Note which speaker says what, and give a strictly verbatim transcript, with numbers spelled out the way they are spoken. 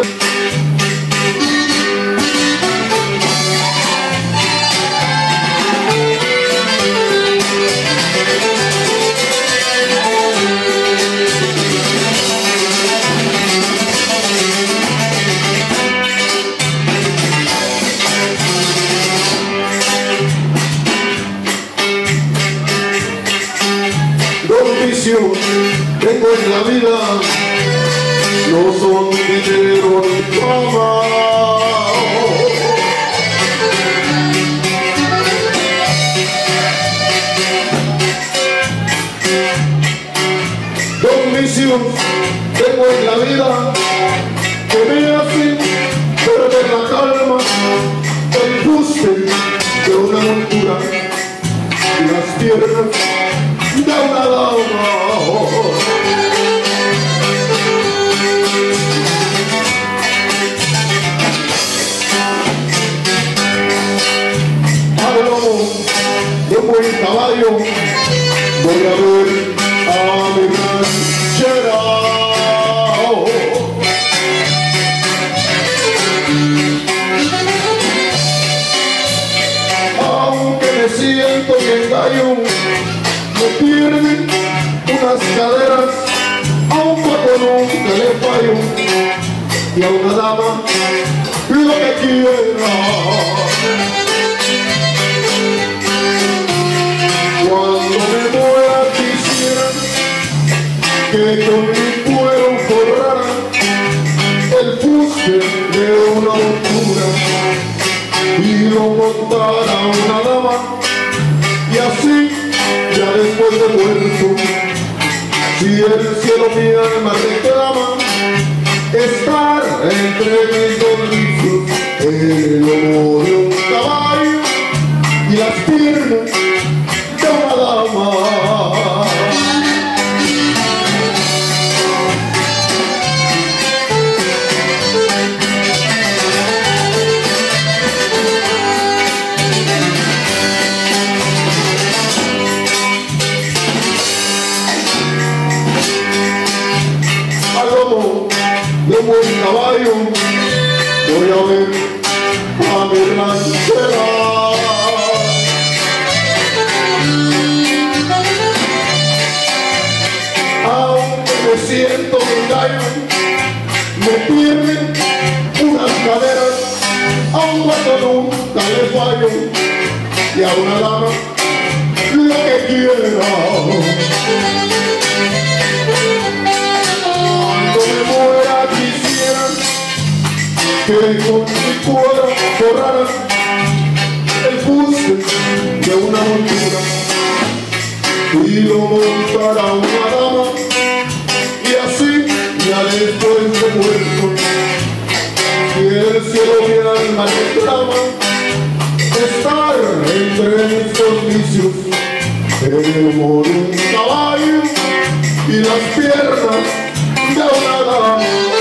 Speaker 1: Tengo en la vida, no son dinero ni fama. Dos vicios tengo en la vida que me hacen perder la calma, el fuste de una montura y las piernas de una dama. Al lomo de un buen caballo voy a ver a mi ranchera. Aunque me siento bien gallo, me pierden unas caderas, a un poco nunca le fallo, y a una dama lo que quiera. Cuando me muera quisiera que con mi cuero forraran el fuste de una montura y lo montara una dama, y así ya después de muerto, si el cielo mi alma reclama, estar entre mis dos vicios, el lomo de un caballo y las piernas de una dama. De un buen caballo voy a ver a mi ranchera. Aunque me siento un gallo, me pierden unas caderas, a un gato nunca le fallo, y a una dama lo que quiera. Que con mi cuero forraran el fuste de una montura y lo montara una dama, y así ya después de muerto, si el cielo mi alma reclama, estar entre mis dos vicios, el lomo de un caballo y las piernas de una dama.